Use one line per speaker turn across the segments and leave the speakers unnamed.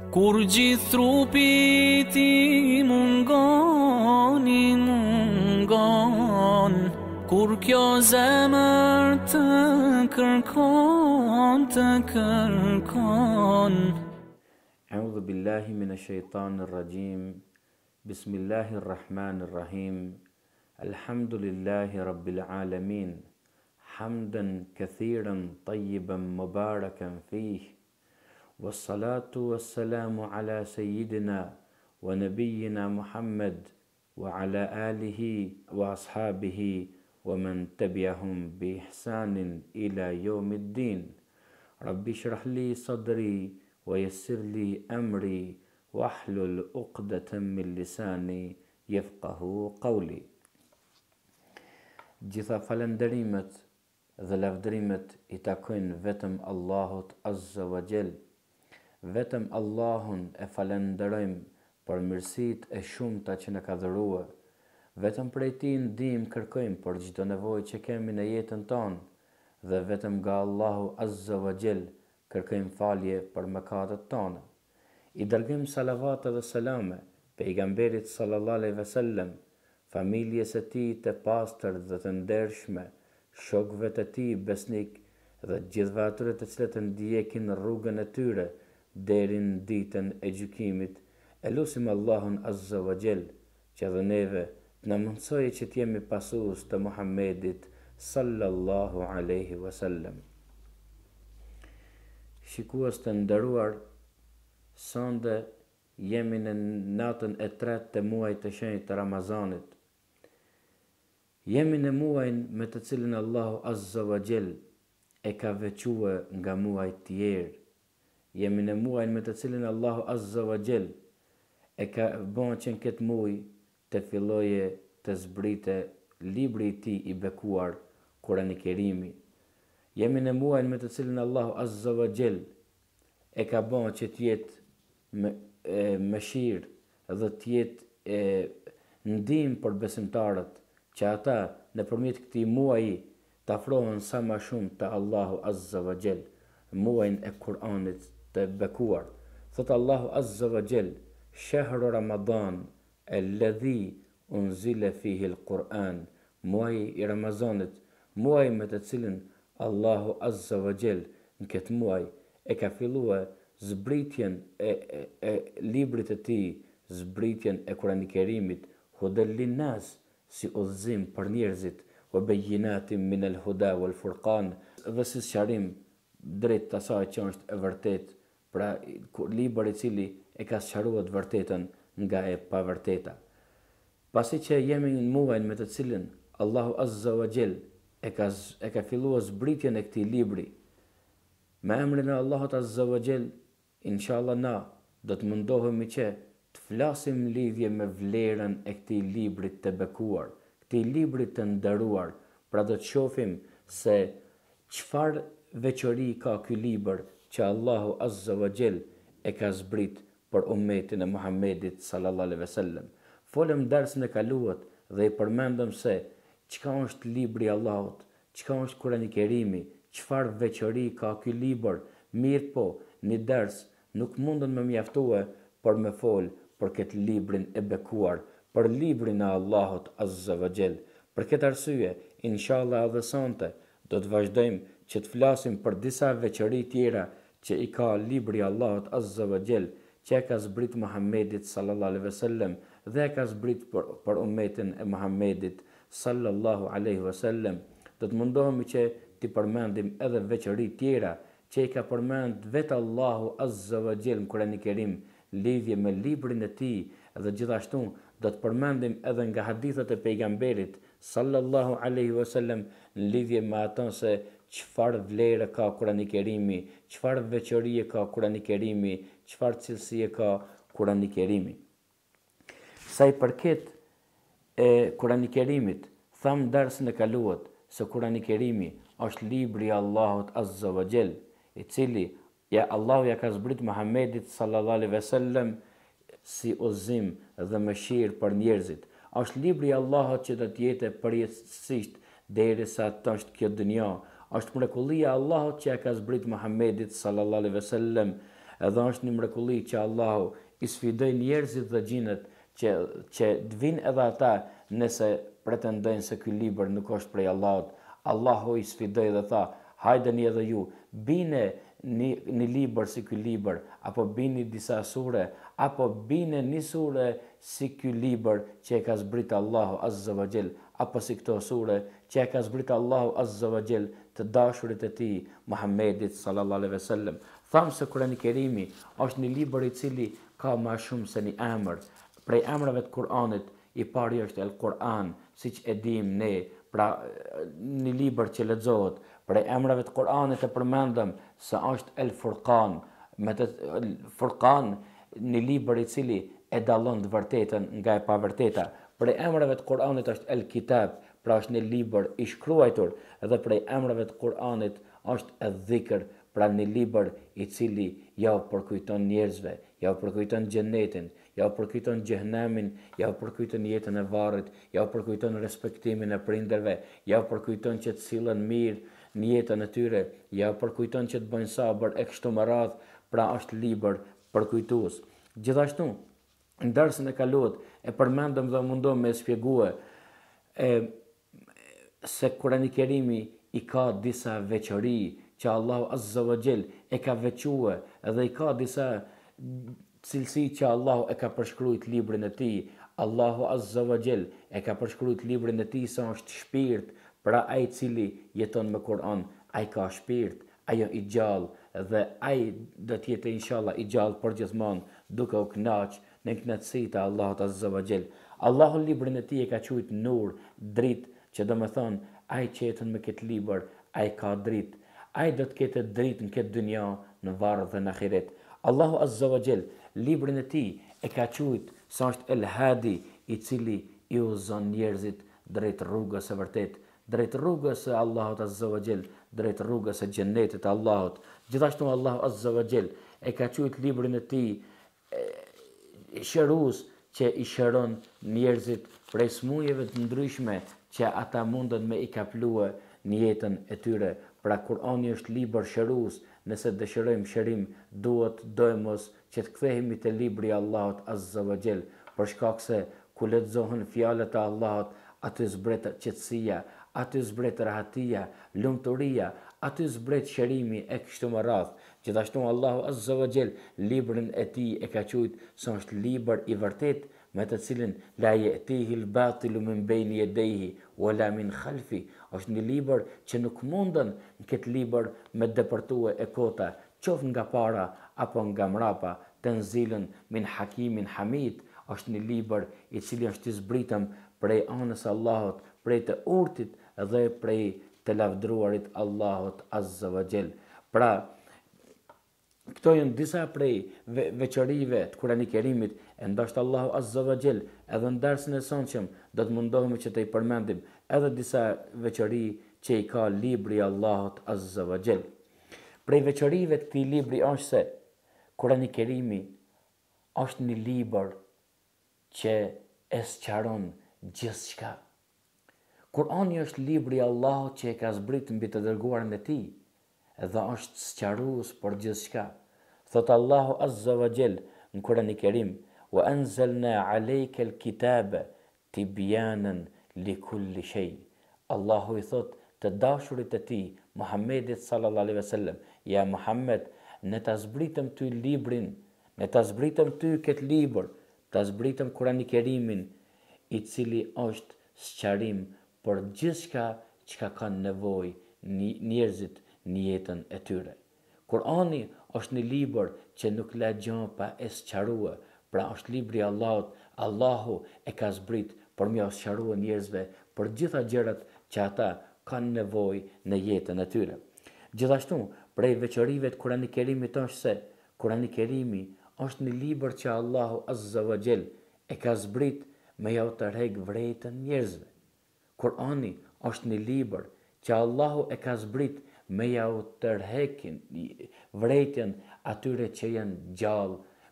Kur gjithë trupi ti mungon, kur kjo zemër të kërkon.
A'udhu billahi minash shaitanir rajim. Bismillahir rahmanir rahim. Alhamdulillahi rabbil alamin. Hamdan kathiran tayyiban mubarakan fih. Wassalatu wassalamu ala sayyidina wa nabiyyina Muhammad wa ala alihi wa ashabihi wa man tabi'ahum bi ihsanin ila yawmiddin. Rabbi shrah li sadri wa yassir li amri wahlul uqdatan min lisani yafqahu qawli. Gjitha falënderimet dhe lavdërimet i takojnë vetëm Allahut Azza wa Jall. Vetëm Allahun e falenderojmë për mirësitë e shumta që na ka dhëruar. Vetëm prej tij ndihmë kërkojmë për çdo nevojë që kemi në jetën tonë dhe vetëm nga Allahu Azza wa Jall kërkojmë falje për mëkatet tona. I dërgojmë salavat dhe selame pejgamberit sallallahu alaihi wasallam, familjes së tij të pastër dhe të ndershme, shokëve të tij besnik dhe gjithëve atyre të cilët ndjekin rrugën e tyre deri në ditën e gjykimit. E lutim Allahun Azza wa Jall që edhe neve të na mundsojë që të jemi pasues të Muhammedit sallallahu alaihi wasallam. Shikues të nderuar, sonde jemi në natën e tretë të muajit të shenjtë të Ramazanit. Jemi në muajin me të cilin Allahu Azza wa Jall e ka veçuar nga muajt tjerë. Jemi në muajin me të cilin Allahu Azza wa Jall e ka bën që në këtë muaj të filloje të zbrite libri i tij i bekuar, Kurani Kerimi. Jemi në muajin me të cilin Allahu Azza wa Jall e ka bën që të jetë mëshirë dhe të jetë ndihmë për besimtarët, që ata nëpërmjet këtij muaji të afrohen sa më shumë te Allahu Azza wa Jall, muajin e Kur'anit të bekuar. Thot Allahu Azza wa Jall: Shahru Ramadan alladhi unzila fihi al-Quran. Muaji i Ramazanit, muaji me të cilin Allahu Azza wa Jall në këtë muaj e ka filluar zbritjen e librit të tij, zbritjen e Kurani Kerimit, hudal linnas, si udhëzim për njerëzit, wa bayyinatin min al-huda wal furqan, dhe si sqarim drejt asaj që është e vërtet, pra libër i cili e ka sqaruar të vërtetën nga e pavërteta. Pasi që jemi në muajin me të cilin Allahu Azza wa Jall e ka filluar zbritjen e këtij libri, me emrin e Allahut Azza wa Jall, inshallah na do të mundohemi që të flasim lidhje me vlerën e këtij librit të bekuar, këtij librit të nderuar. Pra do të shohim se çfarë veçori ka ky libër që Allahu Azza wa Jall e ka zbrit për ummetin e Muhammedit sallallahu alaihi wasallam. Folëm dersën e kaluar dhe i përmendëm se çka është libri i Allahut, çka është Kurani Kerimi, çfarë veçori ka ky libër. Mirë po, një ders nuk mundën me mjaftue për me fol për këtë librin e bekuar, për librin e Allahut Azza wa Jall. Për këtë arsye, inshallah edhe sonte do të vazhdojmë që të flasim për disa veçori tjera që i ka libri i Allahut Azza wa Jall, që e ka zbrit Muhammedit sallallahu alaihi wasallam dhe e ka zbrit për ummetin e Muhammedit sallallahu alaihi wasallam. Do të mundohemi që të përmendim edhe veçori tjera që i ka përmend vetë Allahu Azza wa Jall në Kurani Kerim lidhje me librin e tij, dhe gjithashtu do të përmendim edhe nga hadithet e pejgamberit sallallahu alaihi wasallam në lidhje me ato se çfarë vlere ka Kurani Kerimi, çfarë veçorie ka Kurani Kerimi, çfarë cilësie ka Kurani Kerimi. Sa i përket Kurani Kerimit, tham dersën e kaluar se Kurani Kerimi është libri i Allahut Azza wa Jall, i cili Allahu ja ka zbrit Muhammedit sallallahu alaihi wasallam si udhëzim dhe mëshirë për njerëzit. Është libri i Allahut që do të jetë përjetësisht derisa të është kjo dunja. Është mrekullia e Allahut që ja ka zbrit Muhammedit sallallahu alaihi wasallam edhe është një mrekulli që Allahu i sfidoi njerëzit dhe gjinët që të vinë edhe ata nëse pretendojnë se ky libër nuk është prej Allahut. Allahu i sfidoi dhe tha, hajdeni edhe ju, bine një libër si ky libër, apo bini disa sure, apo bine një sure si ky libër që e ka zbrit Allahu Azza wa Jell, apo si këto sure që e ka zbrit Allahu Azza wa Jell të dashurit e tij Muhammedit sallallahu alaihi wasallam. Thamë se Kurani Kerimi është një libër i cili ka më shumë se një emër. Prej emrave të Kur'anit, i pari është El Kur'an, siç e dim ne, pra një libër që lexohet. Prej emrave të Kur'anit e përmendëm se është El Furqan, me të Furqan, një libër i cili e dallon të vërtetën nga e pavërteta. Prej emrave të Kur'anit është El Kitab, pra është një libër i shkruar, edhe prej emrave të Kur'anit është El Dhikr, pra një libër i cili ja u përkujton njerëzve, ja u përkujton xhenetin, ja u përkujton xhehenemin, ja u përkujton jetën e varrit, ja u përkujton respektimin e prindërve, ja u përkujton që të sillen mirë në jetën e tyre, ja u përkujton që të bëjnë sabër e kështu me radhë, pra është libër përkujtues. Gjithashtu, në dersën e kaluar e përmendëm dhe mundom me shpjegue se Kurani Kerimi i ka disa veçori që Allahu Azza wa Jell e ka veçue edhe i ka disa cilësi që Allahu e ka përshkruajt librin e tij. Allahu Azza wa Jell e ka përshkruajt librin e tij se është shpirt, pra ai i cili jeton me Kur'an, ai ka shpirt, ajo i gjallë dhe ai do të jetë inshallah i gjallë përgjithmonë duke u kënaqur në kënaqësitë e Allahut Azza wa Jell. Allahu librin e tij e ka quajtur nur, dritë, që do të thonë ai që jeton me këtë libër, ai ka dritë. Ai do të ketë dritë në këtë dynja, në varr dhe në ahiret. Allahu Azza wa Jell librin e tij e ka quajtur se është El Hadi, i cili i udhëzon njerëzit drejt rrugës së vërtetë, drejt rrugës së Allahut Azza wa Jell, drejt rrugës së xhenetit të Allahut. Gjithashtu Allahu Azza wa Jell e ka quajtur librin e tij shërues, që i shëron njerëzit prej smujeve të ndryshme që ata mundën me i kaplue në jetën e tyre. Pra Kur'ani është libër shërues. Nëse dëshirojmë shërim, duhet dojmos që të kthehemi te libri i Allahut Azza wa Jell, për shkak se ku lexohen fjalët e Allahut, aty zbret qetësia, aty zbret rahatia, lumturia, aty zbret shërimi e kështu me radhë. Gjithashtu Allahu Azza wa Jell librin e tij e ka quajtur se është libër i vërtet, me të cilin la ya'tihi al-batilu min bayni yadayhi wala min khalfi. Është një libër që nuk mundën në këtë libër me depërtue e kota, qoftë nga para apo nga mrapa. Tanzilun min hakimin hamid, është një libër i cili është i zbritëm prej anës Allahut, prej të urtit dhe prej të lavdruarit Allahut Azza wa Jell. Pra, këto janë disa prej veçorive të Kurani Kerimit, e ndoshta Allahu Azza wa Jell edhe në dersën e sonshëm do të mundohemi që të i përmendim edhe disa veçori që i ka libri i Allahut Azza wa Jell. Prej veçorive të këtij libri është se Kurani Kerimi është një libër që e sqaron gjithçka. Kurani është libri i Allahut që e ka zbritur mbi të dërguarin e tij dhe është sqarues për gjithçka. Thot Allahu Azza wa Jell në Kurani Kerim: "Wa anzalna 'alayka al-kitaba tibyanan li kulli shay." Allahu i thot të dashurit e tij Muhammedit sallallahu alaihi wasallam: "Ja Muhammed, ne ta zbritëm ty librin, ne ta zbritëm ty këtë libër, ta zbritëm Kurani Kerimin, i cili është sqarim për gjithçka që kanë nevojë njerëzit në jetën e tyre." Kurani është një libër që nuk la gjë pa e sqaruar, pra është libri i Allahut. Allahu e ka zbrit për m'ia sqaruar njerëzve për gjitha gjërat që ata kanë nevojë në jetën e tyre. Gjithashtu, prej veçorive të Kurani Kerimit është se Kurani Kerimi është një libër që Allahu Azza wa Jell e ka zbrit me ja u tërheq vërejtën njerëzve. Kurani është një libër që Allahu e ka zbrit me ja u tërheqin vërejtjen atyre që janë gjallë,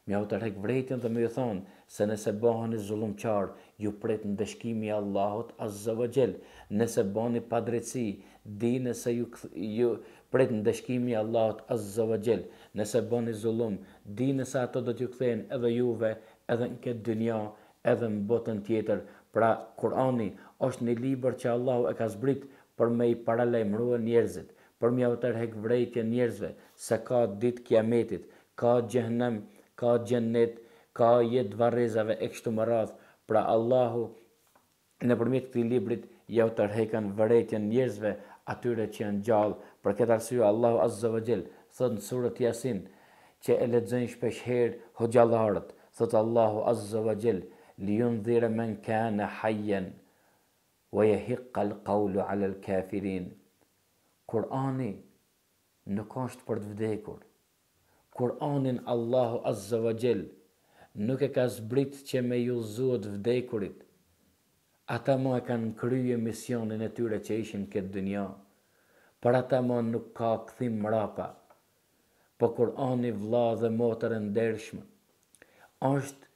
mja u tërhek vërejtjen dhe me ju thonë se nëse bëheni zullumqar, ju pret në dëshkimi Allahut Azza wa Jell. Nëse bëni padrejtësi, dini se ju pret në dëshkimi Allahut Azza wa Jell. Nëse bëni zullum, dini se ato do t'ju kthehen edhe juve, edhe në këtë dynja, edhe në botën tjetër. Pra, Kurani është një libër që Allahu e ka zbrit për me i paralajmërua njerëzit, për me u tërhek vërejtjen njerëzve se ka ditë kiametit, ka xhehenem, ka xhennet, ka jetë varrezave e kështu me radhë. Pra Allahu nëpërmjet këtij librit ja u tërhekan vërejtjen njerëzve atyre që janë gjallë. Për këtë arsye Allahu Azza wa Jell thot në surën Yasin, që e lexojnë shpesh herë hoxhallarët, thot Allahu Azza wa Jell liyundhira man kana hayyan wa yahiqqa al-qawlu 'ala al-kafirin. Kurani nuk është për të vdekur. Kur'anin Allahu Azza wa Jell nuk e ka zbrit që me ju zuhet vdekurit. Ata mo e kanë krye misionin e tyre që ishin këtë dynja. Për ata mo nuk ka këthim mrapa. Po Kur'ani vlla dhe motër e ndershme është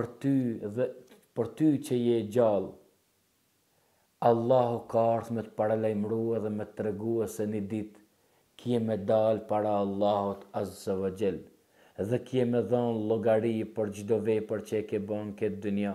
për ty që je gjallë. Allahu ka ardhur me të paralajmërua dhe me të tregua se një ditë kje me dalë para Allahut Azza wa Jell dhe kje me dhonë llogari për çdo vepër që e ke bën këtë dynja.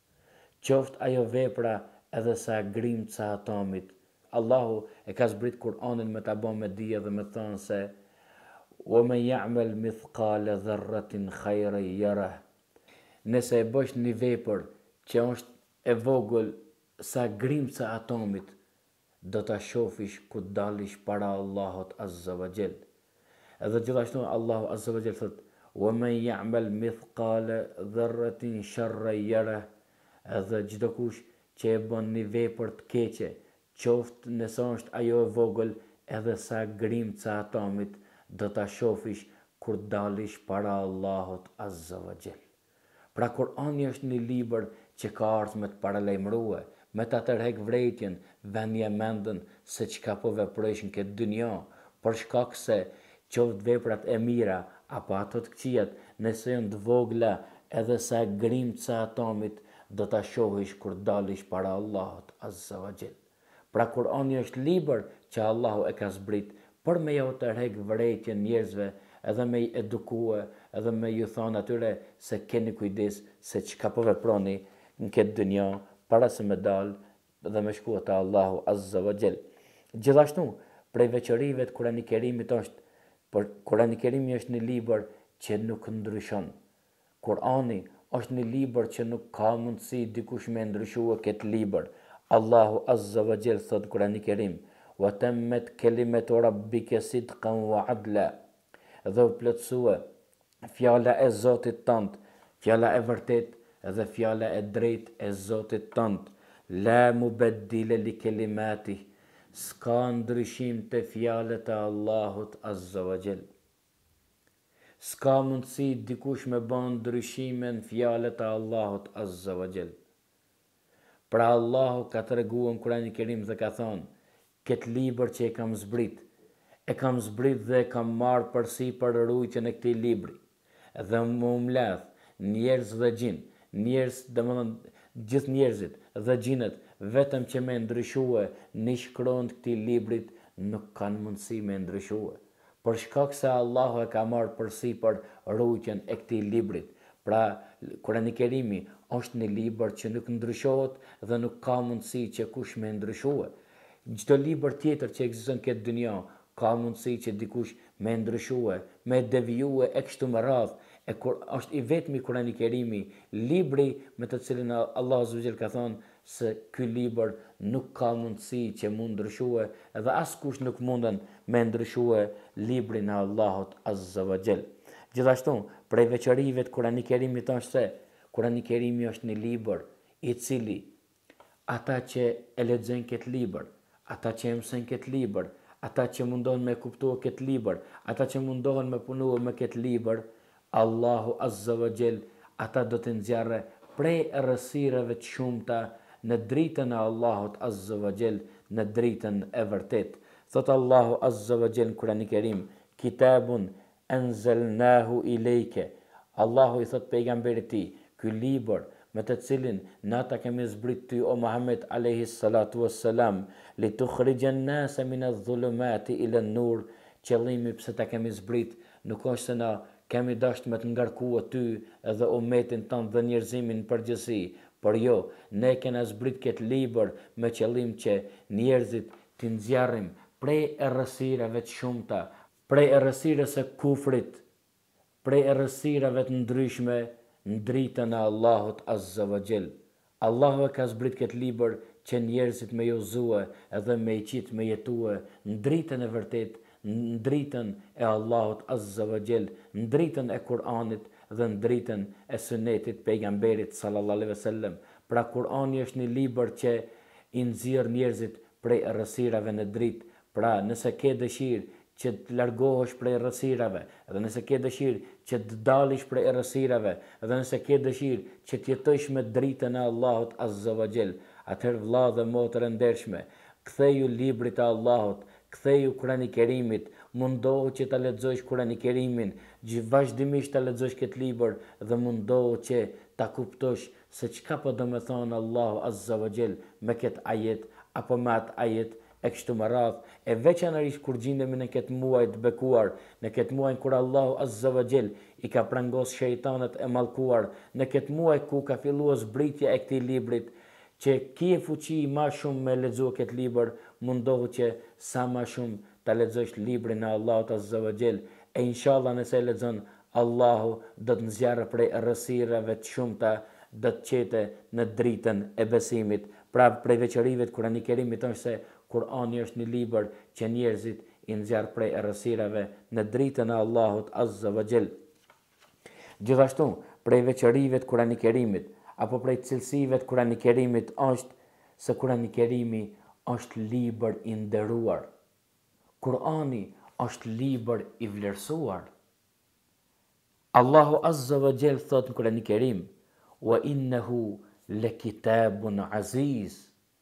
Qoftë ajo vepra edhe sa grimca atomit. Allahu e ka zbrit Kur'anin me ta bën me dije dhe me thonë se وَمَنْ يَعْمَلْ مِثْقَالَ ذَرَّةٍ خَيْرًا يَرَهُ. Nëse e bësh një vepër që është e vogël sa grimca atomit, do ta shofish ku dalish para Allahut Azza wa Jell. Edhe gjithashtu Allahu Azza wa Jell thot وَمَنْ يَعْمَلْ مِثْقَالَ ذَرَّةٍ شَرًّا يَرَهُ. Edhe çdo kush që e bën një vepër të keqe, qoftë nëse është ajo e vogël edhe sa grimca atomit, do ta shofish kur dalish para Allahut Azza wa Jell. Pra Kur'ani është një libër që ka ardhur me të paralajmërua, me ta tërhek vërejtjen, vënia mendën se çka po veprohesh në këtë dynja, për shkak se qoftë veprat e mira apo ato të këqijat, nëse janë të vogla edhe sa grimca atomit, do ta shohish kur dalish para Allahut Azza wa Jell. Pra Kur'ani është libër që Allahu e ka zbrit për me jau tërhek vërejtjen njerëzve, edhe me i edukue, edhe me ju thonë atyre se keni kujdes se çka po veproni në këtë dynja para se me dalë dhe me shku te Allahu Azza wa Jell. Gjithashtu, prej veçorive të Kurani Kerimit është, por Kurani Kerimi është një libër që nuk ndryshon. Kurani është një libër që nuk ka mundësi dikush me ndryshua këtë libër. Allahu Azza wa Jell thot Kurani Kerim, وَتَمَّتْ كَلِمَةُ رَبِّكَ صِدْقًا وَعَدْلًا. Dhe u plotësua fjala e Zotit tënd, fjala e vërtet dhe fjala e drejt e Zotit tënd. La mubaddila li kelimati. S'ka ndryshim të fjalët e Allahut Azza wa Jell. S'ka mundësi dikush me bën ndryshime në fjalët e Allahut Azza wa Jell. Pra Allahu ka treguar në Kur'anin e Kerim dhe ka thonë, këtë libër që e kam zbrit dhe e kam marrë përsipër rujtjen e këtij libri, dhe më mbledh njerëz dhe gjin, gjithë njerëzit dhe gjinët, vetëm që me ndryshue një shkron të këtij librit nuk kanë mundësi me ndryshue. Për shkak se Allahu e ka marrë përsipër rujtjen e këtij librit. Pra, Kurani Kerimi është një libër që nuk ndryshohet dhe nuk ka mundësi që kush me ndryshue. Çdo libër tjetër që ekziston këtë dynja ka mundësi që dikush me ndryshue, me devijue e kështu me radhë. Është i vetmi Kurani Kerimi, libri me të cilin Allahu Azza wa Jell ka thonë se ky libër nuk ka mundësi që mund ndryshue dhe askush nuk munden me ndryshue librin e Allahut Azza wa Jell. Gjithashtu, prej veçorive të Kurani Kerimit është se Kurani Kerimi është një libër i cili ata që e lexojnë këtë libër, ata që e mësojnë këtë libër, ata që mundohen me kuptua këtë libër, ata që mundohen me punua me këtë libër, Allahu Azza wa Jell ata do të nxjerrë prej errësirave të shumta në dritën e Allahut Azza wa Jell, në dritën e vërtet. Thot Allahu Azza wa Jell në Kur'anin e Kerim, kitabun anzalnahu ilayka. Allahu i thot pejgamberit ti, ky libër me të cilin na ta kemi zbrit ty o Muhammed alayhi salatu wassalam, li tukhrijan nasa min adh-dhulumati ila an-nur, qëllimi pse ta kemi zbrit nuk është se na kemi dashur me të ngarkua ty edhe umetin tonë dhe njerëzimin përgjithësi, por jo, ne kena zbrit këtë libër me qëllim që njerëzit t'i nxjarrim prej errësirave të shumta, prej errësirës së kufrit, prej errësirave të ndryshme në dritën e Allahut Azza wa Jell. Allahu e ka zbrit këtë libër që njerëzit me jozue edhe me i qitë me jetue në dritën e vërtet, në dritën e Allahut Azza wa Jell, në dritën e Kur'anit dhe në dritën e sunetit pejgamberit sallallahu alaihi wasallam. Pra Kur'ani është një libër që i nxjerr njerëzit prej errësirave në dritë. Pra nëse ke dëshirë që të largohesh prej errësirave, edhe nëse ke dëshirë që të dalësh prej errësirave, edhe nëse ke dëshirë që të jetosh me dritën e Allahut Azza wa Jell, atëherë vëlla dhe motër e ndershme, ktheju librit të Allahut, ktheju Kur'anit Kerimit, mundohu që ta lexosh Kur'anin Kerimin, vazhdimisht ta lexosh këtë libër dhe mundohu që ta kuptosh se çka po do të thonë Allahu Azza wa Jell me këtë ajet apo me atë ajet e kështu me radhë, e veçanërisht kur gjendemi në këtë muaj të bekuar, në këtë muaj kur Allahu Azza wa Jell i ka prangos shejtanët e mallkuar, në këtë muaj ku ka filluar zbritja e këtij librit, që ki fuqi ma shumë me lexuar këtë libër, mundohu që sa ma shumë ta lexosh librin e Allahut Azza wa Jell, e inshallah nëse e lexon, Allahu do të nxjarrë prej errësirave të shumta, do të qete në dritën e besimit. Pra prej veçorive të Kur'anit Kerimit është se Kur'ani është një libër që njerëzit i nxjerr prej errësirave në dritën e Allahut Azza wa Jell. Gjithashtu, prej veçorive të Kur'anit Kerimit apo prej cilësive të Kur'anit Kerimit është se Kur'ani Kerimi është libër i nderuar. Kur'ani është libër i vlerësuar. Allahu Azza wa Jell thot në Kur'anin Kerim: "Wa innahu lakitabun aziz."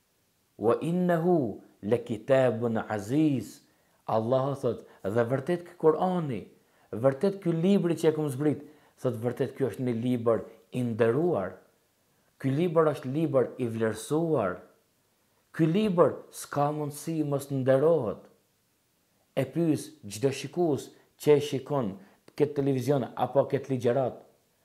Wa innahu lakitabun aziz. Allahu thot, dhe vërtet ky Kur'ani, vërtet ky libri që e kam zbrit, thot vërtet ky është një libër i nderuar. Ky libër është libër i vlerësuar. Ky libër s'ka mundësi mos nderohet. E pyes çdo shikues që e shikon këtë televizion apo këtë ligjërat,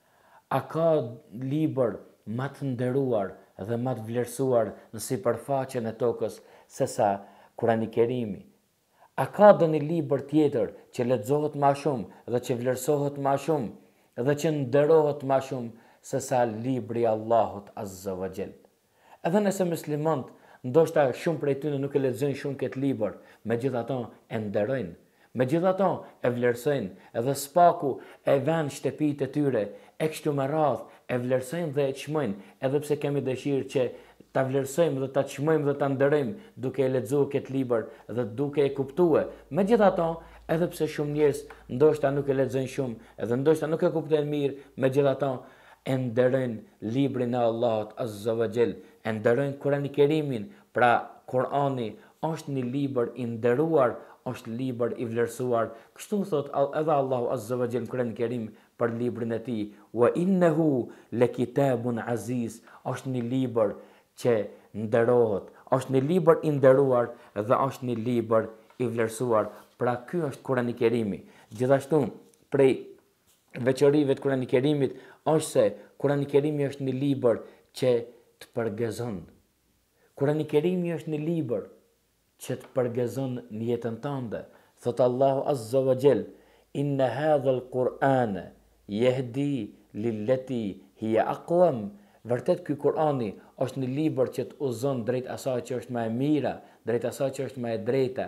a ka libër më të nderuar dhe më të vlerësuar në sipërfaqen e tokës se sa Kur'ani Kerimi? A ka ndonjë libër tjetër që lexohet më shumë dhe që vlerësohet më shumë dhe që nderohet më shumë se sa libri i Allahut Azza wa Jell? Edhe nëse muslimanët ndoshta shumë prej tyre nuk e lexojnë shumë këtë libër, megjithatë e nderojnë, megjithatë e vlerësojnë, edhe spaku e vënë shtëpitë e tyre, e kështu me radhë e vlerësojnë dhe e çmojnë, edhe pse kemi dëshirë që ta vlerësojmë dhe ta çmojmë dhe ta nderojmë duke e lexuar këtë libër dhe duke e kuptuar. Megjithatë, edhe pse shumë njerëz ndoshta nuk e lexojnë shumë, edhe ndoshta nuk e kuptojnë mirë, megjithatë e nderojnë librin e Allahut Azza wa Jell, e nderojnë Kur'anin Kerimin. Pra Kur'ani është një libër i nderuar, është libër i vlerësuar. Kështu thot edhe Allahu Azza wa Jell në Kur'anin Kerim për librin e tij: "Wa innahu lakitabun aziz." Është një libër që nderohet, është një libër i nderuar dhe është një libër i vlerësuar. Pra ky është Kur'ani Kerimi. Gjithashtu, prej veçorive të Kur'anit Kerimit është se Kur'ani Kerimi është një libër që të përgëzon. Kur'ani Kerimi është një libër që të përgëzon në jetën tënde. Thot Allahu Azza wa Jell: "Inna hadha al-Qur'ana yahdi lillati hiya aqwam." Vërtet ky Kur'ani është një libër që të udhëzon drejt asaj që është më e mira, drejt asaj që është më e drejta.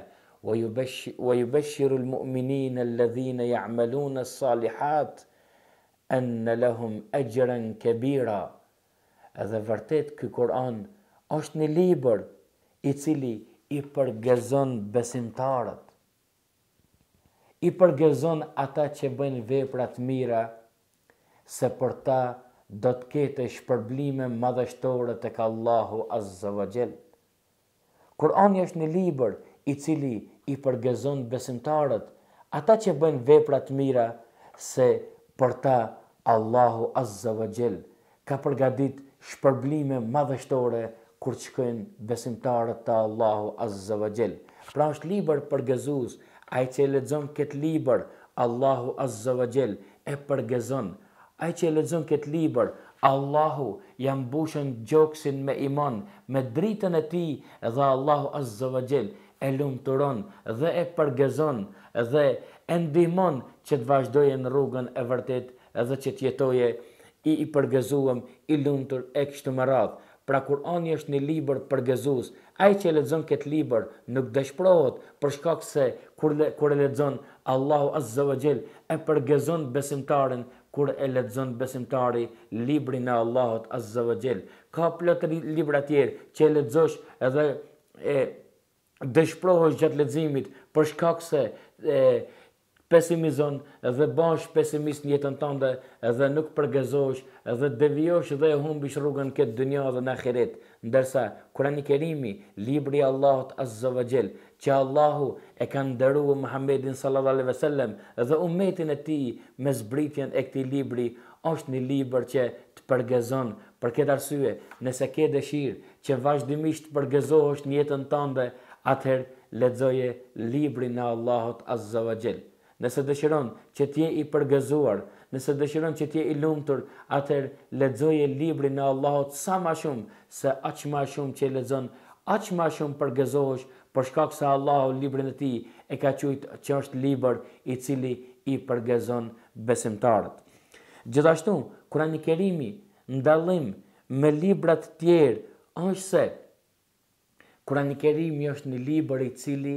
Wa yubashshiru al-mu'minina alladhina ya'maluna as-salihat anna lahum ajran kabira. Edhe vërtet ky Kur'an është një libër i cili i përgëzon besimtarët, i përgëzon ata që bëjnë vepra të mira, se për ta do të ketë shpërblime madhështore tek Allahu Azza wa Jell. Kur'ani është një libër i cili i përgëzon besimtarët, ata që bëjnë vepra të mira, se për ta Allahu Azza wa Jell ka përgadit shpërblime madhështore kur të shkojnë besimtarët të Allahu Azza wa Jell. Pra është libër përgëzues, ai që e lexon këtë libër, Allahu Azza wa Jell e përgëzon. Ai që e lexon këtë libër, Allahu ja mbushën gjoksin me iman, me dritën e tij, dhe Allahu Azza wa Jell e lumturon dhe e përgëzon dhe e ndihmon që të vazhdojë në rrugën e vërtet dhe që të jetojë i përgëzuar, i lumtur e kështu me radhë. Pra Kurani është një libër përgëzues. Ai që lexon këtë libër nuk dëshpërohet për shkak se kur e lexon, Allahu Azza wa Jell e përgëzon besimtarin kur e lexon besimtari librin e Allahut Azza wa Jell. Ka plot libra tjerë që e lexosh edhe dëshpërohesh gjatë leximit për shkak se pesimizon dhe bash pesimist në jetën tënde dhe nuk përgëzohesh dhe devijosh dhe humbish rrugën këtë dynja dhe në ahiret. Ndërsa Kurani Kerimi, libri i Allahut Azza wa Jell, që Allahu e ka nderuar Muhammedin sallallahu alaihi wasallam dhe ummetin e tij me zbritjen e këtij libri, është një libër që të përgëzon. Për këtë arsye, nëse ke dëshirë që vazhdimisht të përgëzohesh në jetën tënde, atëherë lexoje librin e Allahut Azza wa Jell. Nëse dëshiron që t'je i përgëzuar, nëse dëshiron që t'je i lumtur, atëherë lexoje librin e Allahut sa më shumë, se aq më shumë që lexon, aq më shumë përgëzohesh, për shkak se Allahu librin e tij e ka thujtur që është libër i cili i përgëzon besimtarët. Gjithashtu, Kurani Kerimi, ndallim me librat tjerë, është se Kurani Kerimi është një libër i cili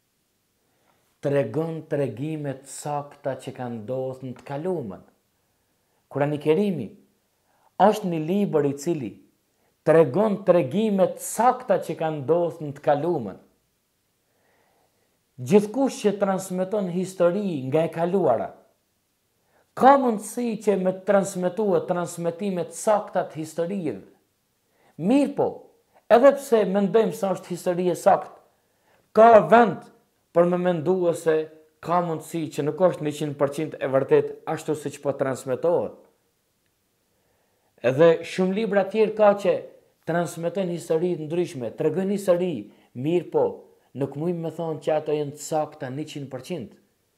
tregon tregimet sakta që kanë ndodhur në të kaluamën. Kurani Kerimi është një libër i cili tregon tregimet sakta që kanë ndodhur në të kaluamën. Gjithkush që transmeton histori nga e kaluara, ka mundësi që me transmetua transmetimet sakta të historive. Mirë po, edhe pse mendojmë se është histori e saktë, ka vend për me mendua se ka mundësi që nuk është 100% e vërtet ashtu si që po transmetohet. Edhe shumë libra tjerë ka që transmetojnë histori të ndryshme, tregojnë histori, mirë po, nuk mujmë me thonë që ato jenë të sakta 100%.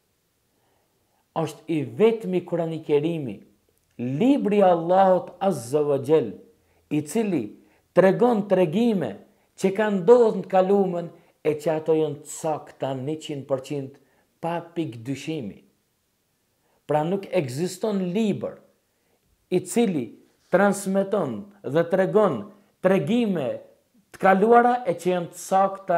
Është i vetmi Kurani Kerimi, libri Allahut Azza wa Jell, i cili tregon tregime që kanë ndodhur në të kaluamën e që ato janë të sakta 100% pa pikë dyshimi. Pra nuk ekziston libër i cili transmeton dhe tregon tregime të kaluara e që janë të sakta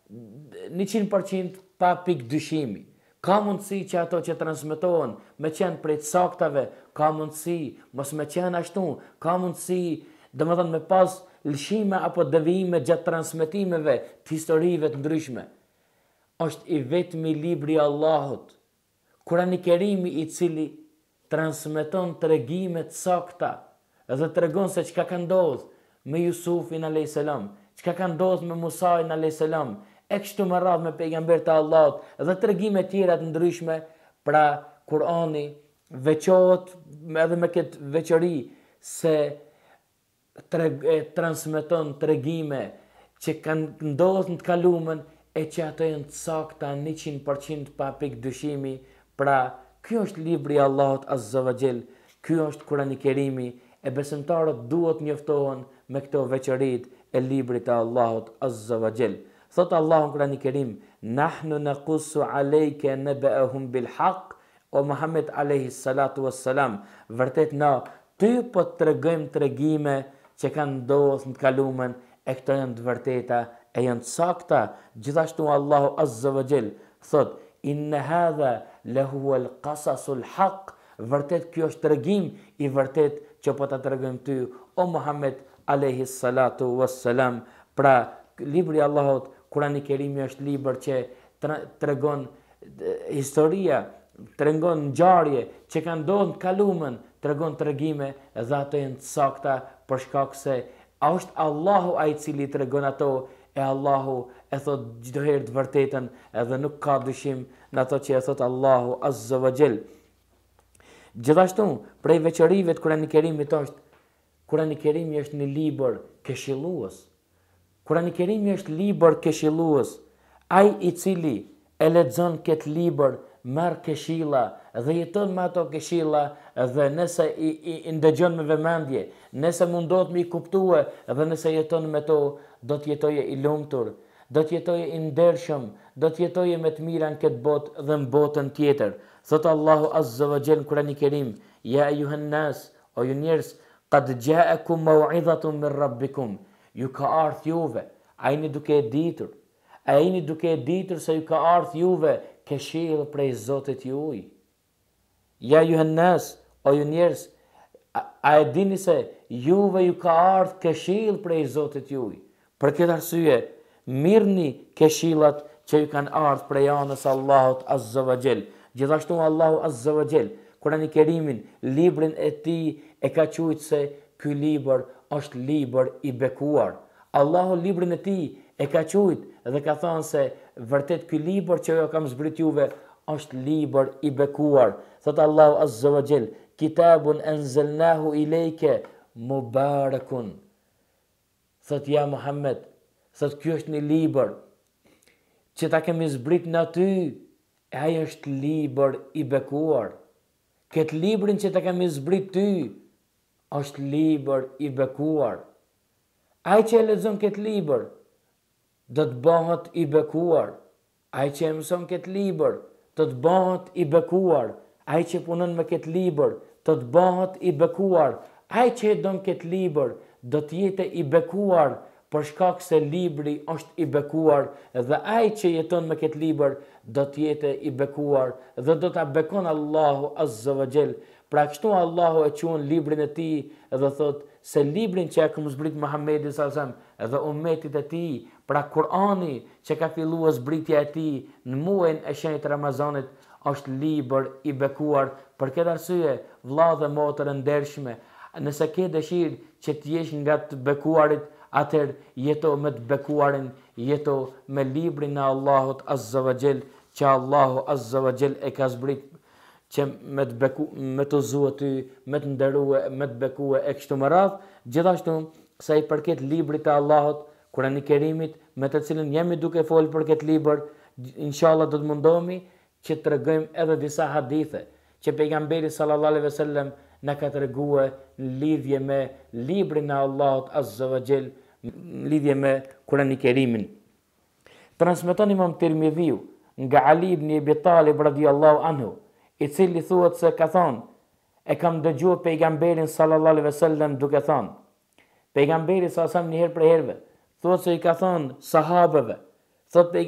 100% pa pikë dyshimi. Ka mundësi që ato që transmetohen me qenë prej të saktave, ka mundësi mos me qenë ashtu, ka mundësi domethënë me pas lëshime apo devijime gjatë transmetimeve të historive të ndryshme. Është i vetmi libri i Allahut, Kurani Kerimi, i cili transmeton tregime të sakta dhe tregon se çka ka ndodhur me Jusufin alayhis salam, çka ka ndodhur me Musain alayhis salam, e kështu me radhë me pejgamberët e Allahut dhe tregime tjera të ndryshme. Pra Kurani veçohet edhe me këtë veçori se transmeton tregime që kanë ndodhur në të kaluamën e që ato janë të sakta 100% pa pikë dyshimi. Pra, ky është libri i Allahut Azza wa Jell, ky është Kurani Kerimi, e besimtarët duhet njoftohen me këto veçoritë e librit të Allahut Azza wa Jell. Thot Allahu në Kurani Kerim, nahnu naqussu alayka naba'ahum bil haqq, o Muhammed alayhi salatu wassalam, vërtet na ty po të tregojmë tregime që kanë ndodhur në të kaluamën, e këto janë të vërteta e janë të sakta. Gjithashtu Allahu Azza wa Jell thot, inna hadha lahu al-qasasul haqq, vërtet kjo është tregim i vërtet që po ta tregojmë ty, o Muhammed alayhi salatu wassalam. Pra libri i Allahut, Kurani Kerimi, është libër që tregon historia, tregon ngjarje që kanë ndodhur në të kaluamën, tregon tregime dhe ato janë të sakta për shkak se është Allahu ai i cili tregon ato, e Allahu e thot çdo herë të vërtetën edhe nuk ka dyshim në ato që e thot Allahu Azza wa Jell. Gjithashtu, prej veçorive të Kurani Kerimit është, Kurani Kerimi është një libër këshillues. Kurani Kerimi është libër këshillues. Ai i cili e lexon këtë libër merr këshilla dhe jeton me ato këshilla, dhe nëse i ndëgjon me vëmendje, nëse mundohet me i kuptue dhe nëse jeton me to, do të jetoje i lumtur, do të jetoje i ndershëm, do të jetoje me të mira në këtë botë dhe në botën tjetër. Thot Allahu Azza wa Jall në Kurani Kerim: Ja ayuhan nas, o ju njerëz, qad ja'akum maw'izatun min rabbikum. Ju ka ardhur juve, a jeni duke e ditur? A jeni duke e ditur se ju ka ardhur juve këshill prej Zotit juaj? Ja ayuhan nas, o ju njerëz, a e dini se juve ju ka ardhur këshill prej Zotit juaj? Për këtë arsye, mirëni këshillat që ju kanë ardhur prej anës Allahut Azza wa Jall. Gjithashtu Allahu Azza wa Jall, Kurani Kerimin, librin e tij e ka quajtur se ky libër është libër i bekuar. Allahu librin e tij e ka quajtur dhe ka thënë se vërtet ky libër që jo kam zbrit juve është libër i bekuar. Thot Allahu Azza wa Jall: Kitabun anzalnahu ilayka mubarakun. Thot ja Muhammed, thot ky është një libër që ta kemi zbrit në ty, ai është libër i bekuar. Këtë librin që ta kemi zbrit ty është libër i bekuar. Ai që e lexon këtë libër do të bëhet i bekuar. Ai që e mëson këtë libër do të bëhet i bekuar. Ai që punon me këtë libër do të bëhet i bekuar. Ai që e don këtë libër do të jetë i bekuar, për shkak se libri është i bekuar, dhe ai që jeton me këtë libër do të jetë i bekuar dhe do ta bekon Allahu Azza wa Jall. Pra kështu Allahu e quan librin e tij dhe thot se librin që e kam zbrit Muhamedi sallallahu alaihi wasallam dhe ummetit e tij, pra Kurani që ka filluar zbritja e tij në muajin e shenjtë Ramazanit, është libër i bekuar. Për këtë arsye, vëlla dhe motër e ndershme, nëse ke dëshirë që të jesh nga të bekuarit, atëherë jeto me të bekuarin, jeto me librin e Allahut Azza wa Jall, që Allahu Azza wa Jall e ka zbrit që me të zua ty, me të nderue, me të bekue e kështu më radh. Gjithashtu, sa i përket librit të Allahut, Kurani Kerimit, me të cilin jemi duke folë për këtë libër, inshallah do të mundohemi që të tregojmë edhe disa hadithe që pejgamberi sallallahu alaihi wasallam na ka treguar në lidhje me librin e Allahut Azza wa Jall, në lidhje me Kurani Kerimin. Transmeton Imam Tirmidhiu nga Ali ibn Abi Talib radhiyallahu anhu, i cili thuhet se ka thonë, e kam dëgjuar pejgamberin sallallahu alaihi wasallam duke thonë. Pejgamberi sallallahu alaihi wasallam një herë për herëve thuhet se i ka thonë sahabeve, thotë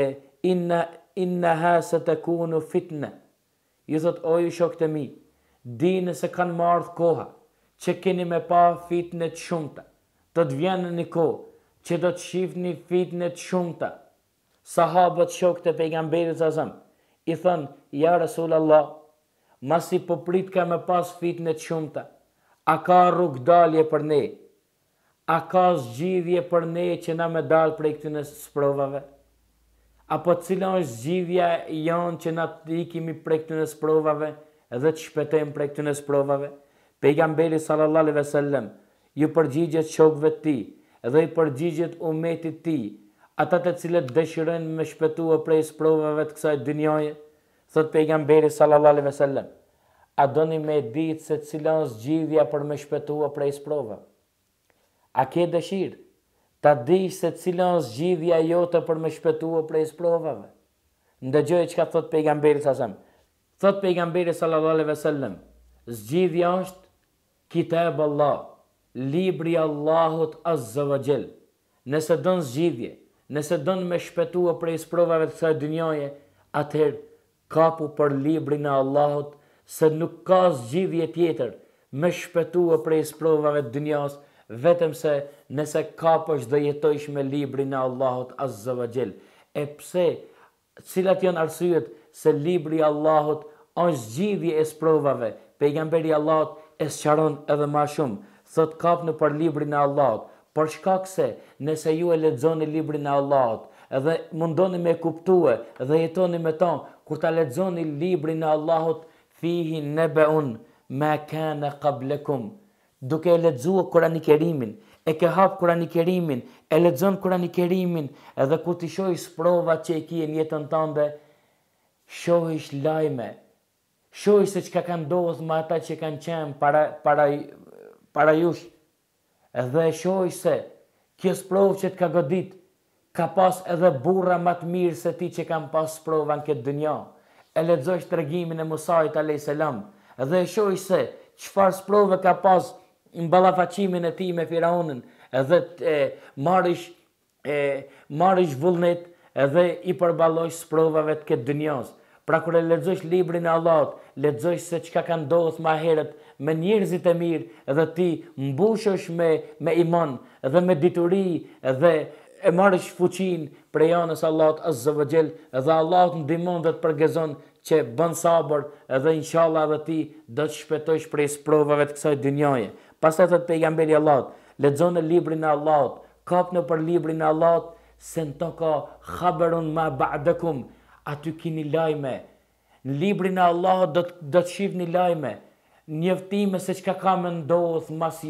innaha satakunu fitna. Ju thot, o ju shokët e mi, dini se kanë marrë koha që keni me pa fitne të shumta. Do të vjen një kohë që do të shihni fitne të shumta. Sahabët shokët e pejgamberit sallallahu i thënë, ja Rasulallah, masi po prit ka me pas fitne të shumta, a ka rrugdalje për ne? A ka zgjidhje për ne që na me dalë prej këtyre sprovave? Apo cila është zgjidhja jonë që na të ikimi prej këtyre sprovave dhe të shpëtojmë prej këtyre sprovave? Pejgamberi sallallahu alaihi wasallam ju përgjigjet shokëve të tij dhe i përgjigjet ummetit të tij, ata të cilët dëshirojnë me shpëtua prej sprovave të kësaj dynjaje. Thot pejgamberi sallallahu alaihi wasallam, a doni me ditë se cila është zgjidhja për me shpëtua prej sprovave? A ke dëshirë ta dish se cila është zgjidhja jote për me shpëtua prej sprovave? Ndëgjoj çka thot pejgamberi sallallahu alaihi wasallam. Thot pejgamberi sallallahu alaihi wasallam, zgjidhja është Kitab Allah, libri Allahut Azza wa Jall. Nëse don zgjidhje, nëse don me shpëtua prej sprovave të kësaj dynjaje, atëherë kapu për librin e Allahut, se nuk ka zgjidhje tjetër me shpëtua prej sprovave të dynjas, vetëm se nëse kapësh dhe jetojsh me librin e Allahut Azza wa Jall. E pse? Cilat janë arsyet se libri i Allahut është zgjidhje e sprovave? Pejgamberi i Allahut e sqaron edhe më shumë. Thot kapni për librin e Allahut, për shkak se nëse ju e lexoni librin e Allahut dhe mundoni me kuptue dhe jetoni me ta, kur ta lexoni librin e Allahut, fihi nabaun ma kana qablakum. Duke e lexuar Kur'anin Kerimin, e ke hap Kur'anin Kerimin, e lexon Kur'anin Kerimin, edhe ku ti shohish provat që e ki në jetën tënde, shohish lajme, shohish se çka ka ndodhur me ata që kanë qenë para jush, edhe shohish se kjo sprovë që të ka godit, ka pas edhe burra më të mirë se ti që kanë pas sprova në këtë dynja. E lexosh tregimin e Musait alayhis salam, edhe e shohish se çfarë sprove ka pas në ballafaqimin e tij me Firaunën, edhe marrish vullnet edhe i përballosh sprovave të këtë dynjas. Pra kur e lexosh librin e Allahut, lexosh se çka ka ndodhur më herët me njerëzit e mirë, edhe ti mbushesh me iman, edhe me dituri, edhe e marrësh fuqinë prej anës Allahut Azza wa Jall, edhe Allahu ndihmon dhe të përgëzon që bën sabër, edhe inshallah edhe ti do të shpëtosh prej sprovave të kësaj dynjaje. Pastaj thot pejgamberi Allahut, lexon në librin e Allahut, kapni për librin e Allahut, se në to ka khabarun ma ba'dakum, aty kini lajme. Në librin e Allahut do të shihni lajme, njoftime se çka ka më ndodhur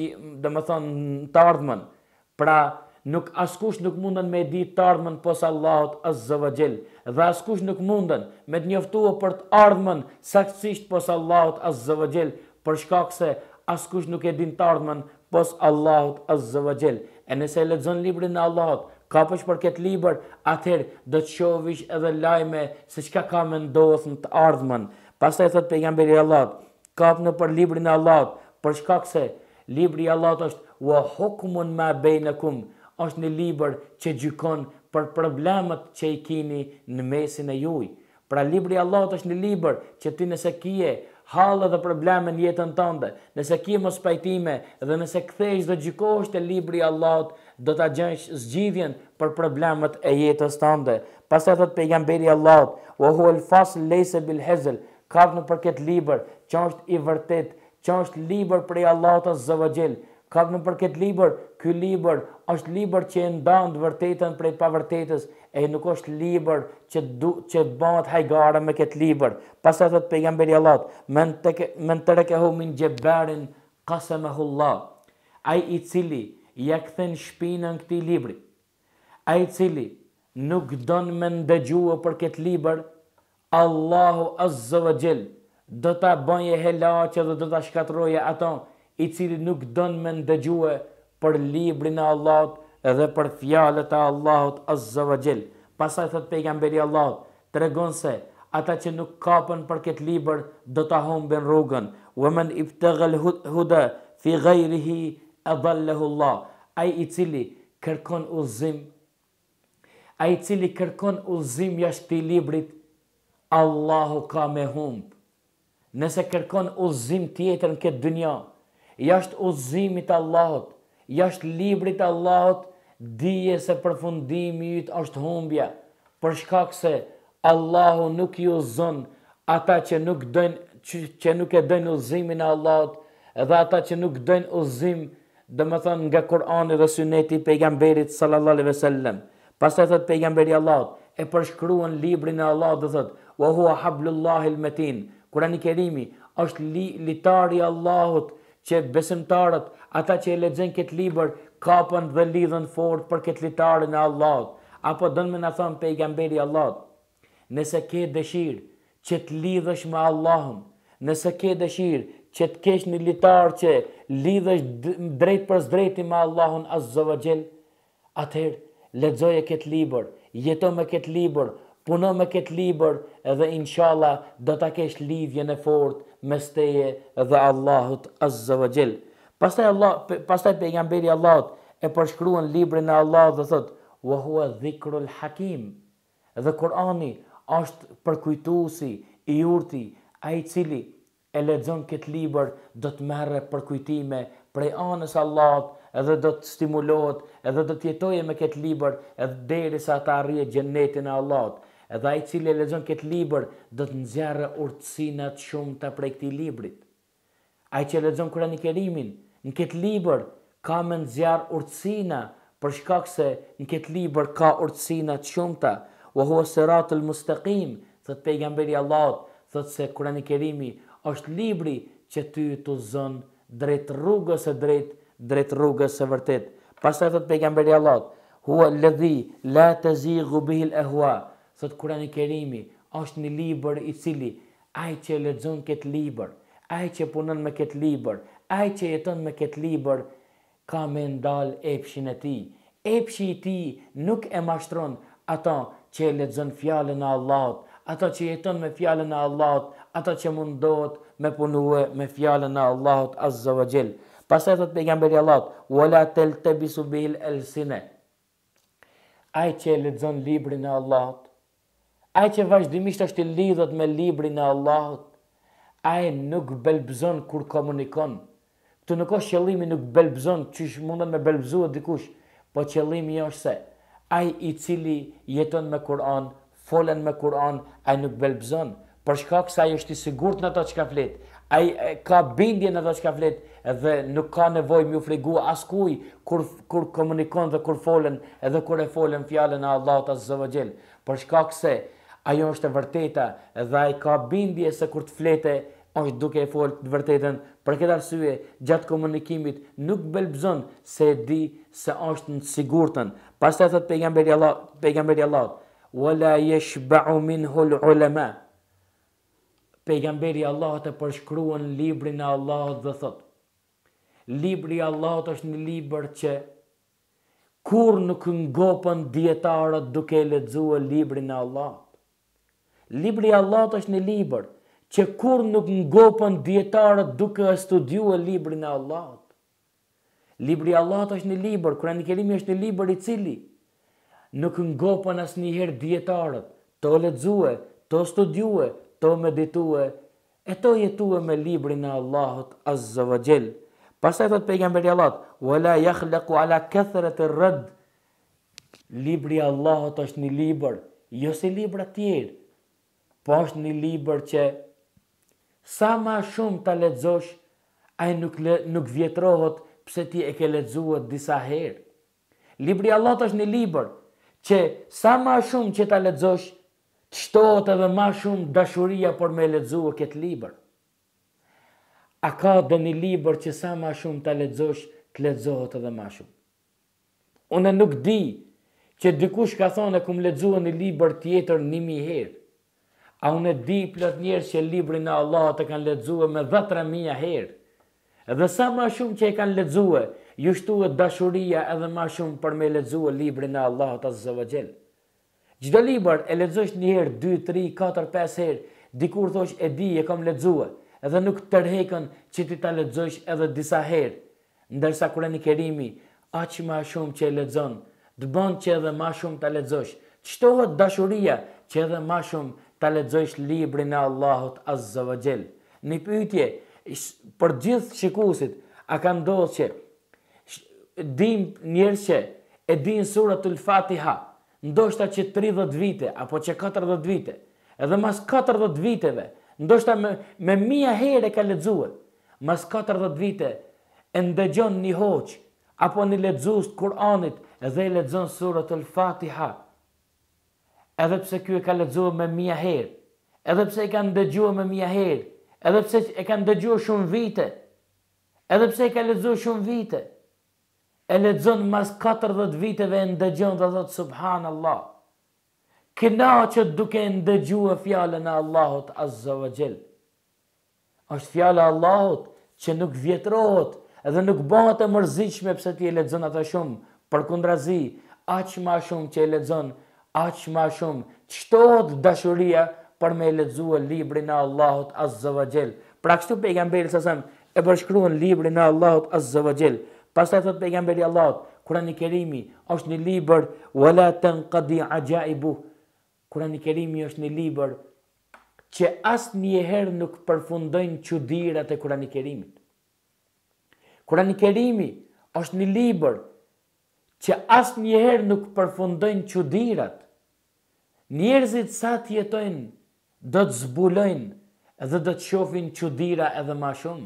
në të ardhmen. Pra askush nuk munden me ditë të ardhmen pos Allahut Azza wa Jall, dhe askush nuk munden me të njoftuar për të ardhmen saktësisht pos Allahut Azza wa Jall, për shkak se askush nuk e din të ardhmen pos Allahut Azza wa Jall. E nëse lexon librin e Allahut, kapësh për këtë libër, atëherë do të shohësh edhe lajme se çka ka më ndodhur në të ardhmen. Pastaj thot pejgamberi Allahut, kapni për librin e Allahut, për shkak se libri i Allahut është wa hukmun ma bainakum, është një libër që gjykon për problemet që i keni në mesin e juaj. Pra libri i Allahut është një libër që ti nëse kije hallë dhe probleme në jetën tënde, nëse kije mos pajtime dhe nëse kthehesh dhe gjykohesh te libri i Allahut, do ta gjesh zgjidhjen për problemet e jetës tënde. Pastaj thot pejgamberi Allahut, wa huwa al-fasl laysa bil-hazl, kapni për këtë libër që është i vërtet, që është libër prej Allahut Azza wa Jall. Kapni për këtë libër, ky libër është libër që e ndan të vërtetën prej pavërtetës, e nuk është libër që bëhet hajgare me këtë libër. Pastaj thot pejgamberi Allahut, men tarakehu min jabbarin qasamahu Allah, ai i cili ja kthen shpinën këtij libri, ai i cili nuk don me ndëgjua për këtë libër, Allahu Azza wa Jall do ta bëje helaqe dhe do ta shkatërroje ato i cili nuk don me ndëgjue për librin e Allahut edhe për fjalët e Allahut Azza wa Jall. Pastaj thot pejgamberi Allahut, tregon se ata që nuk kapën për këtë libër do ta humbin rrugën. Wa man ibtagha al-huda fi ghayrihi adallahu Allah. Ai i cili kërkon udhëzim jashtë këtij librit, Allahu ka me humb. Nëse kërkon udhëzim tjetër në këtë dynja, jashtë udhëzimit të Allahut, jashtë librit të Allahut, dije se përfundimi yt është humbja, për shkak se Allahu nuk i udhëzon ata që nuk e dojnë udhëzimin e Allahut, edhe ata që nuk dojnë udhëzim, domethënë nga Kur'ani dhe Suneti i pejgamberit sallallahu alaihi wasallam. Pastaj thot pejgamberi Allahut, e përshkruan librin e Allahut dhe thot, wa huwa hablullahi al-matin. Kurani Kerimi është litari i Allahut që besimtarët, ata që e lexojnë këtë libër, kapën dhe lidhen fort për këtë litarin e Allahut. Apo don me na thon pejgamberi Allahut, nëse ke dëshirë që të lidhesh me Allahun, nëse ke dëshirë që të kesh një litar që lidhesh drejt për drejti me Allahun Azza wa Jall, atëherë lexoje këtë libër, jeto me këtë libër, puno me këtë libër, edhe inshallah do ta kesh lidhjen e fortë mes teje dhe Allahut Azza wa Jall. Pastaj pejgamberi Allahut e përshkruan librin e Allahut dhe thot, wa huwa dhikrul hakim. Dhe Kurani është përkujtuesi i urti, ai i cili e lexon këtë libër do të merre përkujtime prej anës Allahut, edhe do të stimulohet, edhe do të jetojë me këtë libër edhe derisa të arrijë xhenetin e Allahut. Edhe ai i cili e lexon këtë libër do të nxjerrë urtësinë të shumta prej këtij librit. Ai që lexon Kur'anin Kerimin, në këtë libër ka më nxjerr urtësinë, për shkak se në këtë libër ka urtësinë të shumta. Wa huwa siratul mustaqim, thot pejgamberi Allahut, thot se Kur'ani Kerimi është libri që ty të zënë drejt rrugës e drejt rrugës së vërtet. Pastaj thot pejgamberi Allahut, hua alladhi la tazighu bihi al-ahwa. Thot Kurani i Kerimi është një libër i cili ai që lexon këtë libër, ai që punon me këtë libër, ai që jeton me këtë libër ka me ndal epshin e tij. Epshi i tij nuk e mashtron ata që e lexon fjalën e Allahut, ata që jeton me fjalën e Allahut, ata që mundohet me punue me fjalën e Allahut Azza wa Jell. Pastaj thot pejgamberi Allahut, wala taltabisu bil alsina. Ai që lexon librin e Allahut, ai që vazhdimisht është i lidhur me librin e Allahut, ai nuk belbzon kur komunikon. Këtu nuk është qëllimi, nuk belbzon, çish mundon me belbzuar dikush, po qëllimi është se ai i cili jeton me Kur'an, folen me Kur'an, ai nuk belbzon, për shkak se ai është i sigurt në ato çka flet. Ai ka bindje në ato çka flet dhe nuk ka nevojë më frigu askuj kur komunikon dhe kur folen, edhe kur e folen fjalën e Allahut Azza wa Jell, për shkak se ajo është e vërteta dhe ai ka bindje se kur të flete është duke e folë të vërtetën. Për këtë arsye, gjatë komunikimit nuk belbzon se e di se është në sigurtën. Pastaj thot pejgamberi Allahut, wala yashba'u minhu al-ulama. Pejgamberi Allahut e përshkruan librin e Allahut dhe thot, libri i Allahut është një libër që kur nuk ngopën dietarët duke lexuar librin e Allahut. Libri i Allahut është një libër që kur nuk ngopën dietarët duke studiuar librin e Allahut. Libri i Allahut është një libër, Kurani i Kerimi është një libër i cili nuk ngopën asnjëherë dietarët të lexuë, të studiuë, të medituë, e të jetuë me librin e Allahut Azza wa Jell. Pastaj thot pejgamberi Allahut, wala yakhlaqu ala kathrati ar-radd. Libri i Allahut është një libër, jo si libra të tjerë, po është një libër që sa ma shumë ta lexosh, ai nuk vjetrohet pse ti e ke lexuar disa herë. Libri i Allahut është një libër që sa ma shumë që ta lexosh, të shtohet edhe ma shumë dashuria për me lexuar këtë libër. A ka dhe një libër që sa ma shumë ta lexosh, të lexohet edhe ma shumë. Unë nuk di që dikush ka thonë e kum lexuar një libër tjetër 1000 herë. A unë di plot njerëz që librin e Allahut e kanë lexuar me 10.000 herë. Edhe sa më shumë që e kanë lexuar, ju shtuhet dashuria edhe më shumë për me lexuar librin e Allahut Azza wa Jell. Çdo libër e lexosh një herë, 2, 3, 4, 5 herë, dikur thosh e di, e kam lexuar, edhe nuk tërheqën që ti ta lexosh edhe disa herë. Ndërsa Kurani i Kerimi, aq më shumë që e lexon, të bën që edhe më shumë ta lexosh. Të shtohet dashuria që edhe më shumë ta lexosh librin e Allahut Azza wa Jell. Një pyetje për gjithë shikuesit, a ka ndodhur që dim njerëz që e din suratul Fatiha, ndoshta që 30 vite apo që 40 vite, edhe mas 40 viteve, ndoshta me 1000 herë ka lexuar, mas 40 vite e ndëgjon një hoç apo një lexues të Kur'anit dhe e lexon suratul Fatiha. Edhe pse ky e ka lexuar me 1000 herë, edhe pse e ka ndëgjuar me 1000 herë, edhe pse e ka ndëgjuar shumë vite, edhe pse e ka lexuar shumë vite, e lexon mas 40 viteve e ndëgjon dhe thot subhanallah. Kënaqet duke ndëgjuar fjalën e Allahut Azza wa Jell. Është fjala e Allahut që nuk vjetrohet edhe nuk bëhet e mërzitshme pse ti e lexon atë shumë, përkundrazi, aq më shumë që e lexon, aq më shumë shtohet dashuria për me lexuar librin e Allahut Azza wa Jell. Pra kështu pejgamberi sa e përshkruan librin e Allahut Azza wa Jell. Pastaj thot pejgamberi Allahut, Kurani i Kerimi është një libër wala tanqadi ajaibu. Kurani i Kerimi është një libër që asnjëherë nuk përfundojnë çudirat e Kurani i Kerimit. Kurani i Kerimi është një libër që asnjëherë nuk përfundojnë çudirat. Njerëzit sa të jetojnë, do të zbulojnë dhe do të shohin çudira edhe më shumë.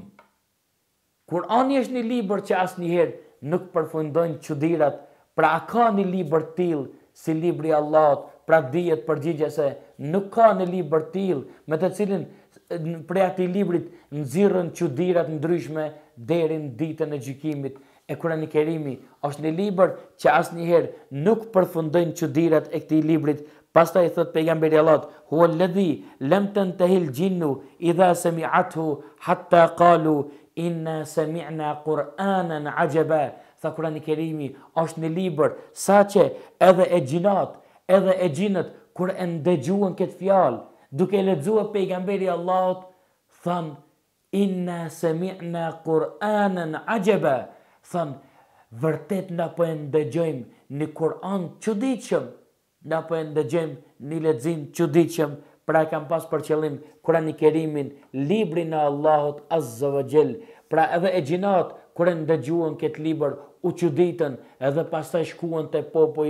Kurani është një libër që asnjëherë nuk përfundojnë çudirat, pra a ka një libër të tillë si libri i Allahut, pra dihet përgjigje se nuk ka një libër të tillë me të cilin prej atij librit nxirren çudirat ndryshme deri në ditën e gjykimit. E Kurani Kerimi është një libër që asnjëherë nuk përfundojnë çudirat e këtij librit. Pastaj thot pejgamberi Allahut, huwa alladhi lam tantahi al-jinnu idha sami'athu hatta qalu inna sami'na Qur'anan ajaba. Tha Kurani Kerimi është një libër saqë edhe e gjinat, edhe e gjinët kur e ndëgjuan këtë fjalë, duke lexuar pejgamberi Allahut, than inna sami'na Qur'anan ajaba. Than vërtet na po e ndëgjojmë një Kur'an çuditshëm, na po e ndëgjojmë një lexim çuditshëm. Pra e kam pas për qëllim Kurani Kerimin, librin e Allahut Azza wa Jall. Pra edhe e gjinat kur e ndëgjuan këtë libër u çuditën, edhe pastaj shkuan te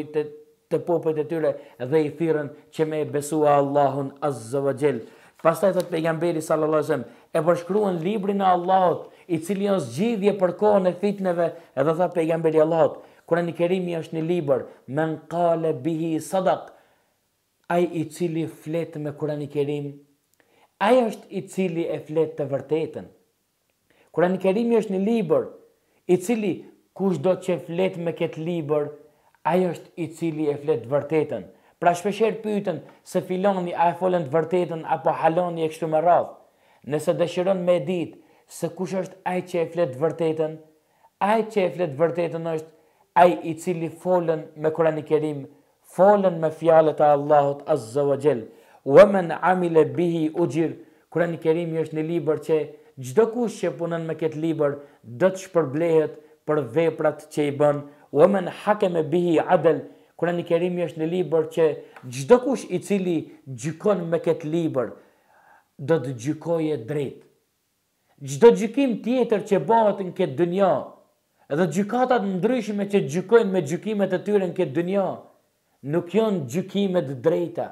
popujt e tyre dhe i thirrën që me besua Allahun Azza wa Jall. Pastaj thot pejgamberi sallallahu alaihi wasallam, e përshkruan librin e Allahut, i cili është zgjidhje për kohën e fitneve, edhe tha pejgamberi Allahut, Kurani Kerimi është një libër, men qala bihi sadaq, ai i cili flet me Kurani Kerim, ai është i cili e flet të vërtetën. Kurani Kerimi është një libër i cili kushdo që flet me këtë libër, ai është i cili e flet të vërtetën. Pra shpeshherë pyeten se filoni a e folën të vërtetën apo haloni e kështu me radhë. Nëse dëshiron me ditë se kush është ai që e flet të vërtetën, ai që e flet të vërtetën është ai i cili folën me Kurani Kerim, folën me fjalët e Allahut Azza wa Jall. Wa man amila bihi ujir. Kurani Kerimi është një libër që çdo kush që punon me këtë libër do të shpërblehet për veprat që i bën. Wa man hakama bihi adl. Kurani Kerimi është një libër që çdo kush i cili gjykon me këtë libër do të gjykojë drejt. Çdo gjykim tjetër që bëhet në këtë dynja, edhe gjykatat ndryshme që gjykojnë me gjykimet e tyre në këtë dynja, nuk janë gjykime të drejta.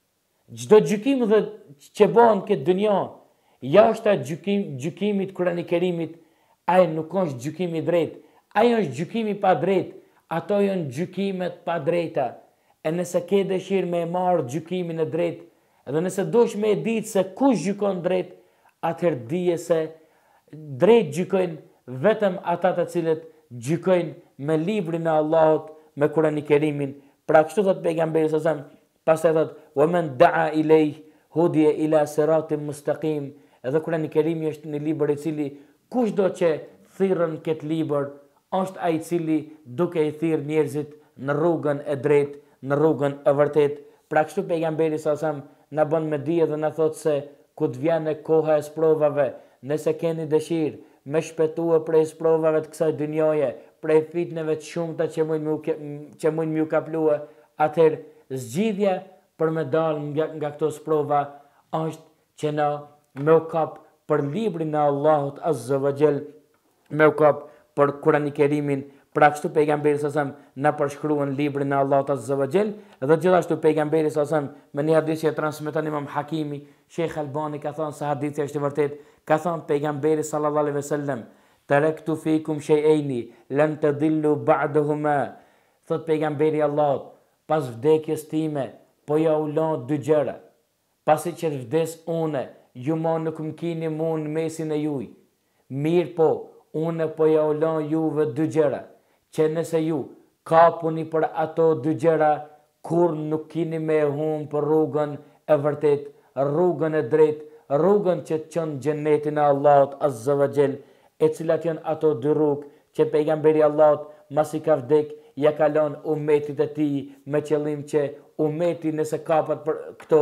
Çdo gjykim që bëhet në këtë dynja, jashtë gjykimit Kurani Kerimit, ai nuk është gjykimi i drejtë, ai është gjykimi pa drejtë. Ato janë gjykimet pa drejta. E nëse ke dëshirë me marrë gjykimin e drejtë, edhe nëse dosh me ditë se kush gjykon drejt, atëherë dije se drejt gjykojnë vetëm ata të cilët gjykojnë me librin e Allahut, me Kurani Kerimin. Pra kështu thot pejgamberi sallallahu alajhi wasallam, pastaj thot: "Wa man da'a ilayhi hudiya ila siratin mustaqim." Edhe Kurani Kerimi është një libër i cili kushdo që thirrën këtë libër, është ai i cili duke i thirrë njerëzit në rrugën e drejtë, në rrugën e vërtetë. Pra kështu pejgamberi sallallahu alajhi wasallam na bën me dije dhe na thot se ku të vjen koha e sprovave, nëse keni dëshirë me shpëtuar prej sprovave të kësaj dynjaje, prej fitneve të shumta që mund m'ju kaplue, atëherë zgjidhja për me dalë nga këto sprova është që na me u kap për librin e Allahut Azza wa Jall, me u kap për Kurani Kerimin. Pra kështu pejgamberi sallallahu alajhi wasallam na përshkruan librin e Allahut Azza wa Jall, dhe gjithashtu pejgamberi sallallahu alajhi wasallam me një hadith që e transmeton Imam Hakimi, Sheikh Albani ka thënë se hadithi është i vërtetë, ka thënë pejgamberi sallallahu alajhi wasallam: "Taraktu fikum shay'aini lan tadillu ba'dahuma." Thot pejgamberi Allahut, pas vdekjes time po ja u lën dy gjëra. Pasi që të vdes une, ju ma nuk më kini mu në mesin e juj. Mirë po, une po ja u lën juve dy gjëra, që nëse ju kapuni për ato dy gjëra, kur nuk kini me humbë për rrugën e vërtet, rrugën e drejt, rrugën që të qënë gjennetin e Allahut Azza wa Jall, e cilat janë ato dy rrugë që pejgamberi Allahut masi ka vdek, ja kalon umetit e ti me qëllim që umeti nëse kapat për këto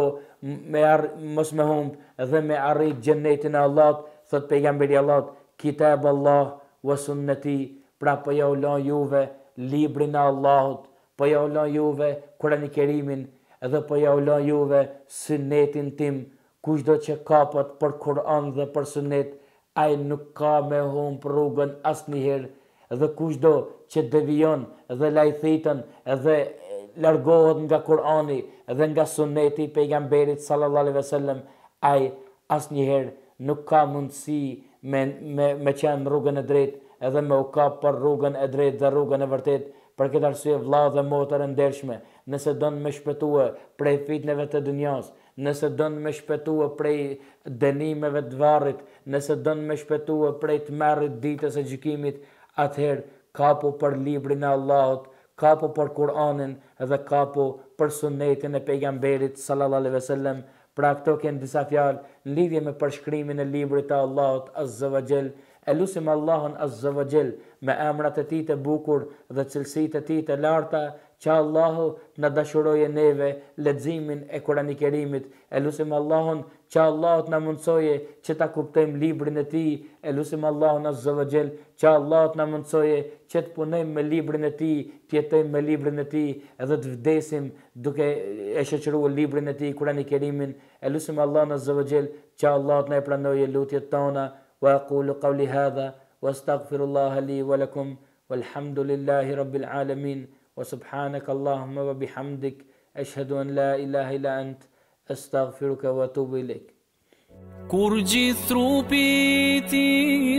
mos me humbë dhe me arrit gjennetin e Allahut. Thot pejgamberi Allahut: "Kitab Allah wa sunnati." Pra po ja u lën juve librin e Allahut, po ja u lën juve Kurani Kerimin, edhe po ja u lën juve sunnetin tim. Kushdo që kapat për Kur'an dhe për sunnet, ai nuk ka me humbë rrugën asnjëherë. Dhe kushdo që devijon dhe lajthitën dhe largohet nga Kur'ani dhe nga sunneti i pejgamberit sallallahu alaihi wasallam, ai asnjëherë nuk ka mundësi me qenë rrugën e drejtë edhe me u kap për rrugën e drejtë dhe rrugën e vërtet. Për këtë arsye vëlla dhe motër e ndershme, nëse don me shpëtue prej fitneve të dunjas, nëse don me shpëtue prej dënimeve të varrit, nëse don me shpëtue prej tmerrit ditës së gjykimit, atëherë kapu për librin e Allahut, kapu për Kur'anin dhe kapu për sunetin e pejgamberit sallallahu alaihi wasallam. Pra këto kënë disa fjalë në lidhje me përshkrimin e librit të Allahut azza wa jall. E lusim Allahun azza wa jall me emrat e tij të bukur dhe cilësitë e tij të larta, që Allahu na dashuroje neve leximin e Kur'anit Kerimit. E lusim Allahun që Allahu na mundsoje që ta kuptojmë librin e tij. E lusim Allahun azza wa jall që Allahu na mundsoje që të punojmë me librin e tij, të jetojmë me librin e tij edhe të vdesim duke e shoqëruar librin e tij Kur'anit Kerimin. E lusim Allahun azza wa jall që Allahu na pranojë lutjet tona. وأقول قولي هذا وأستغفر الله لي ولكم والحمد لله رب العالمين وسبحانك اللهم وبحمدك أشهد أن لا إله إلا أنت أستغفرك وأتوب إليك.
Kur gjithë trupi ti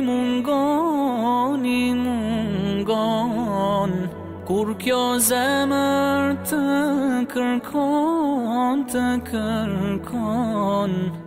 mungon, kur kjo zemër të kërkon,